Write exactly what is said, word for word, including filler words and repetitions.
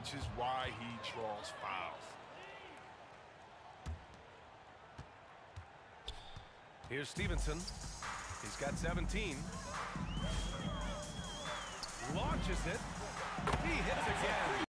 which is why he draws fouls. Here's Stevenson. He's got seventeen. Launches it. He hits again.